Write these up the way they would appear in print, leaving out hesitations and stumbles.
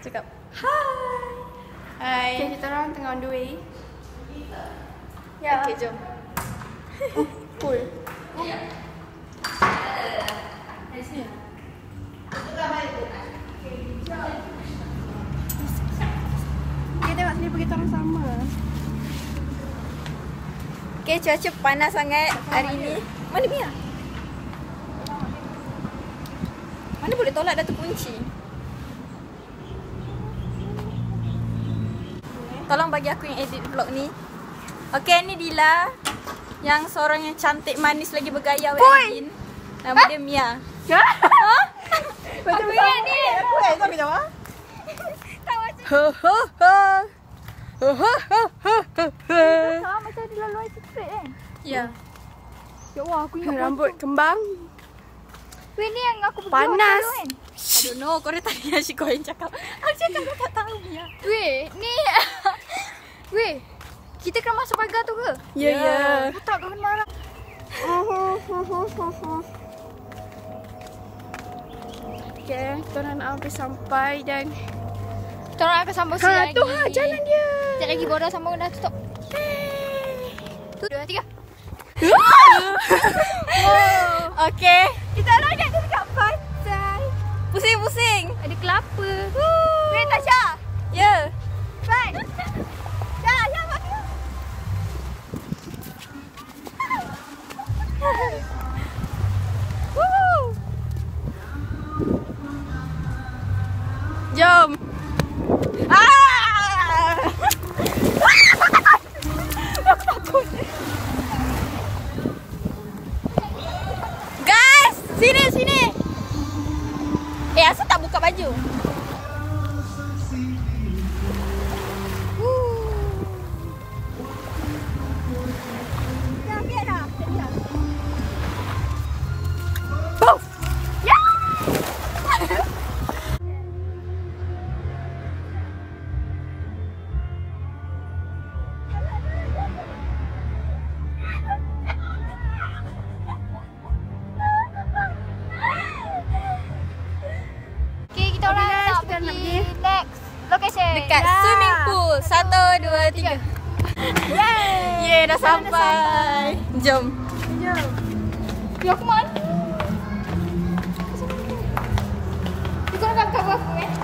Cakap. Hai. Hai. Okay, kita orang tengah on the way. Ya. Okay, jom. Cool. Kita tengok sini pergi orang sama. Okay, cuaca panas sangat hari ni. Mana Mia? Mana boleh tolak dah terkunci? Tolong bagi aku yang edit vlog ni. Okay, ni Dila. Yang seorang yang cantik, manis lagi bergaya awet Aidin. Nama dia Mia. Ya? Ha? Macam Aku ingat ni. Aku tak minta maaf. Tak macam Ha ha ha. Ha ha ha ha. Sama macam di laluan secret kan? ya. Ya Allah, aku ingat Rambut kembang. Weh, ni yang aku pergi Panas. hotel tu kan? I don't know, kau dah tanya si kau yang cakap. Aku cakap kau tak tahu Mia. Weh, ni Weh, kita kena masuk pagar tu ke? Ya ya. Aku tak kena marah. Okay, kita orang nak hampir sampai dan Kita orang akan sambung sini lagi. tu ha jalan dia. Sekejap lagi border sambung dah tutup. Tu 2, 3. Okay. Kita orang dah dekat pantai. Pusing-pusing. Ada kelapa. Weh, Tasha. Ya. Fine. Dah, dah bagi. Jom. Ah! Aku takut. Guys, sini sini. Asal tak buka baju? Dah, biar dah. Dah. Poof. Okay, kita orang Okay, guys, nak kita nak pergi next location. Dekat Dah. swimming pool. 1, 2, 3. Yeay, dah sampai. Jom. Jom. Ya, aku mana? Kita nak cover aku kan?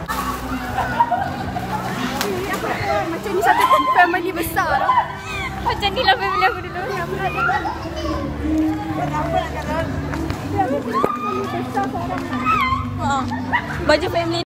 Macam ni satu family besar lah. Macam ni lah family aku dulu. Baju family